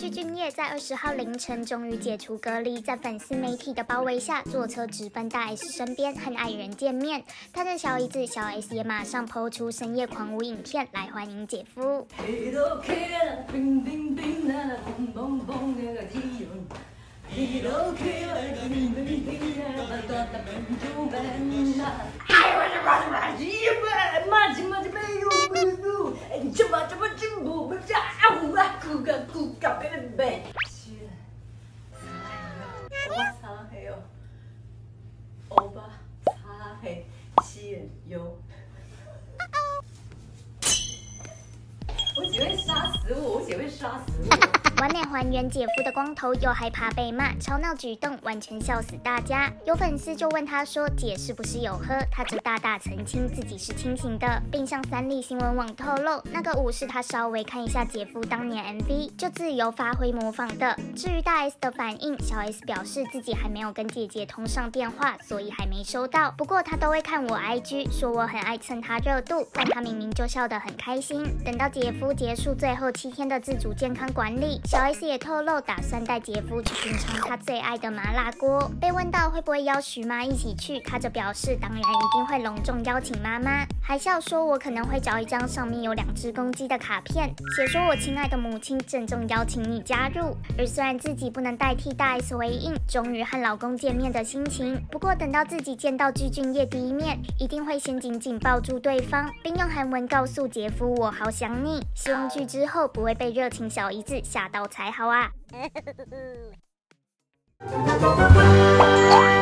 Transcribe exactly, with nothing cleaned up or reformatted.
具俊晔在二十号凌晨终于解除隔离，在粉丝媒体的包围下，坐车直奔大 S 身边和爱人见面。他的小姨子小 S 也马上抛出深夜狂舞影片来欢迎姐夫。 欧巴擦黑吸油，我姐会杀死我，我姐会杀死我。 完美还原姐夫的光头，又害怕被骂，吵闹举动完全笑死大家。有粉丝就问他说：“姐是不是有喝？”他则大大澄清自己是清醒的，并向三立新闻网透露，那个舞是他稍微看一下姐夫当年 M V 就自由发挥模仿的。至于大 S 的反应，小 S 表示自己还没有跟姐姐通上电话，所以还没收到。不过他都会看我 I G， 说我很爱蹭他热度，但他明明就笑得很开心。等到姐夫结束最后七天的自主健康管理，小 S 也透露打算带姐夫去品尝他最爱的麻辣锅。被问到会不会邀徐妈一起去，他则表示当然一定会隆重邀请妈妈，还笑说我可能会找一张上面有两只公鸡的卡片，写说我亲爱的母亲郑重邀请你加入。而虽然自己不能代替大 S 回应终于和老公见面的心情，不过等到自己见到具俊晔第一面，一定会先紧紧抱住对方，并用韩文告诉姐夫我好想你，希望剧之后不会被热情小姨子吓到才好啊。